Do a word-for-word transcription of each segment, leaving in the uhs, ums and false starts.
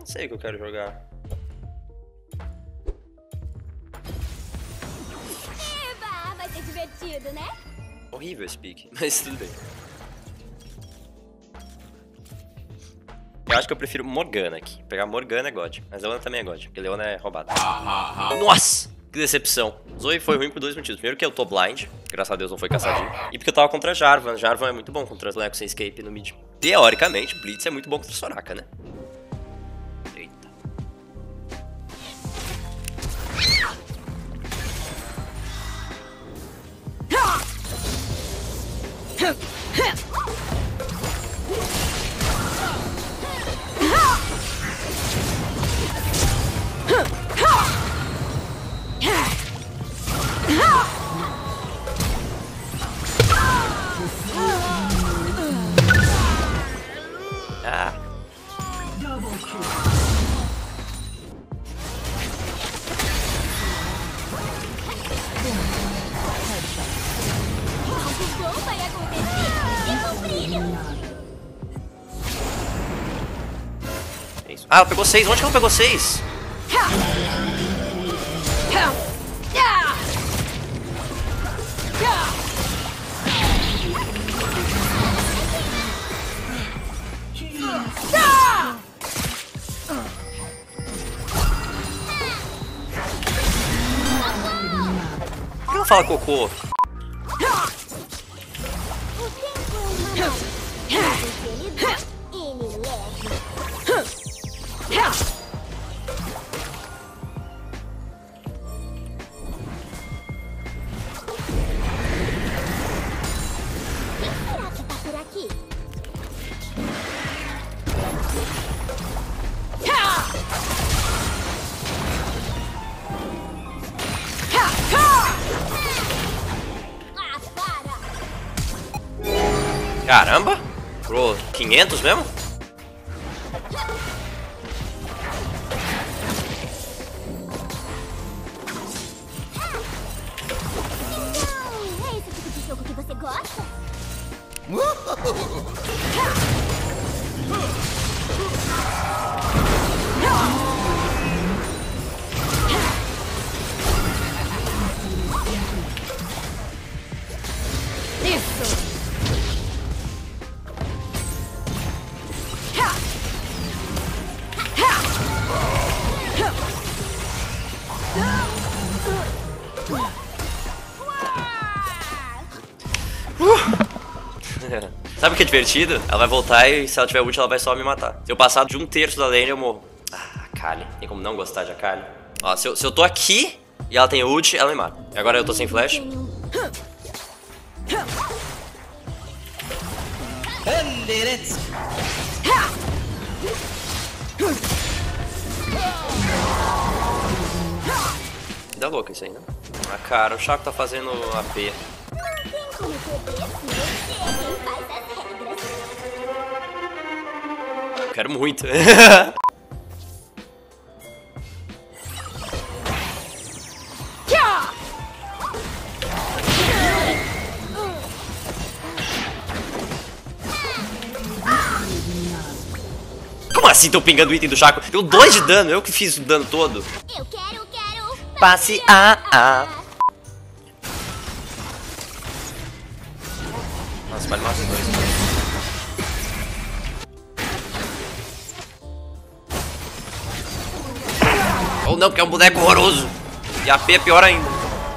Não sei o que eu quero jogar. Eba, vai ser divertido, né? Horrível esse pique, mas tudo bem. Eu acho que eu prefiro Morgana aqui. Pegar Morgana é God. Mas Leona também é God, porque Leona é roubada. Nossa! Que decepção. Zoe foi ruim por dois motivos. Primeiro que eu tô blind. Graças a Deus não foi caçadinho. E porque eu tava contra Jarvan. Jarvan é muito bom contra as Leco sem escape no mid. Teoricamente, Blitz é muito bom contra Soraka, né? Eita. Ah. O bom vai acontecer. Eu não brilho. É isso. Ah, ela pegou seis. Onde que ela pegou seis? Por que ela fala cocô? O tempo é uma ele dá, ele leva. Quem será que tá por aqui? Ah, para! Caramba! Pro quinhentos mesmo? Então, é esse tipo de jogo que você gosta? Isso! Sabe o que é divertido? Ela vai voltar e se ela tiver ult ela vai só me matar. Se eu passar de um terço da lane eu morro. Ah, Akali. Tem como não gostar de Akali? Ó, se eu, se eu tô aqui e ela tem ult, ela me mata. E agora eu tô sem flash. Dá louca isso aí, né? Ah, cara, o Chaco tá fazendo A P. Não tem como perder se você é quem faz as regras. Eu quero muito. Como assim tô pingando o item do Chaco? Deu dois de dano, eu que fiz o dano todo. Eu quero, quero Passe a a. Nossa, vale mais dois. Ou não, porque é um boneco horroroso. E a P é pior ainda.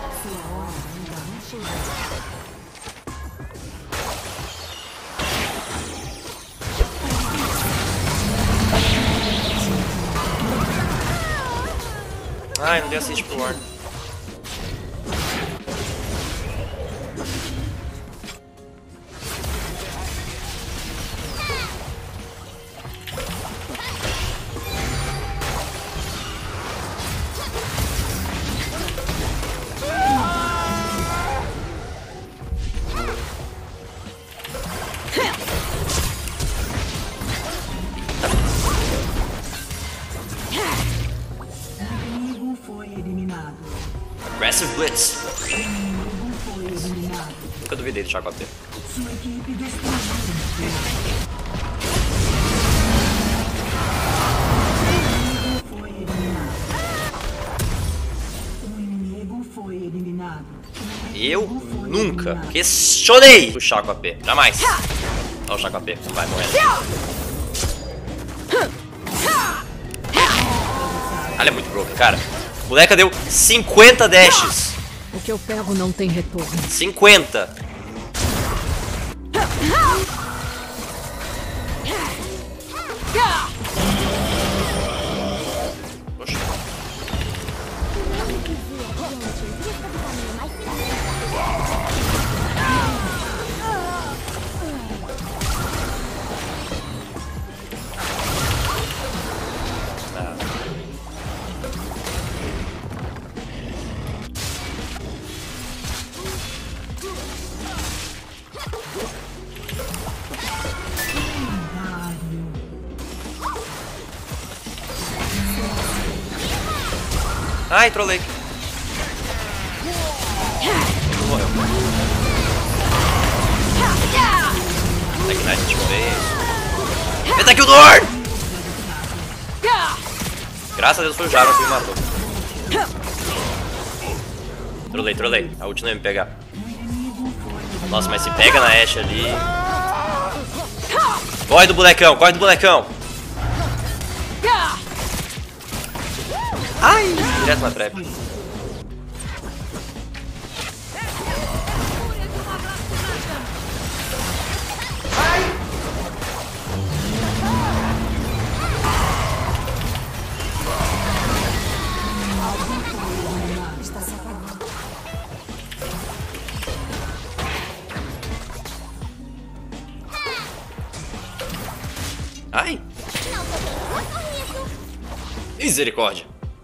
Ai, não dei assist pro Warden. Aggressive Blitz. Nunca duvidei do Chaco A P. Eu nunca questionei o Chaco A P. Jamais. Olha o Chaco A P, não vai morrer. Ele é muito broken, cara. O moleca deu cinquenta dashes. O que eu pego não tem retorno. cinquenta. Poxa. Ai, trolei. Morreu. Ignite de vez. Metakill do Orn! Graças a Deus foi o Jarvan que me matou. Trolei, trolei. A ult não ia me pegar. Nossa, mas se pega na Ashe ali. Corre do bonecão, corre do bonecão. Ai, direto na trap. Ai! Misericórdia!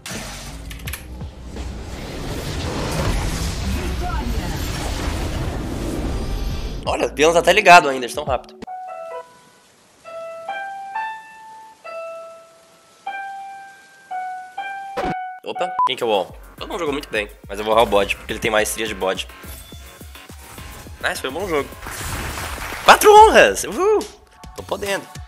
Olha, o peão tá até ligado ainda, de tão rápido. Opa, quem que é o On? Todo mundo jogou muito bem, mas eu vou errar o bode, porque ele tem maestria de bode. Nice, foi um bom jogo. Quatro honras! Uhul! Tô podendo.